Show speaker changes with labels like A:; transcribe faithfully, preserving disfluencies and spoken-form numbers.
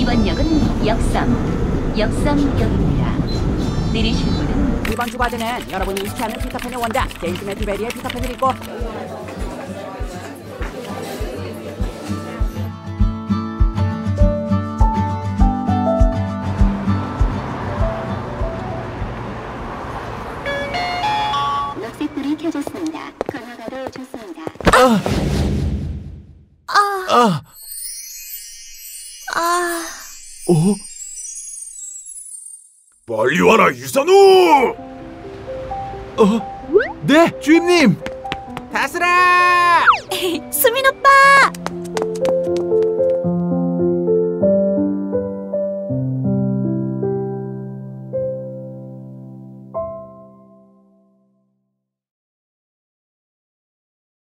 A: 이번 역은 역삼, 역삼역입니다. 내리실 분은
B: 이번 주 바지는 여러분이 잊지 않는 피터팬의 원작 제임스 매튜 베리의 피터팬을 입고
A: 녹색불이 켜졌습니다. 건너가도 좋습니다.
C: 아!
D: 아,
C: 아!
D: 아,
C: 어? 빨리 와라, 유산우! 어? 네, 주임님!
B: 다스라!
D: 수민 오빠!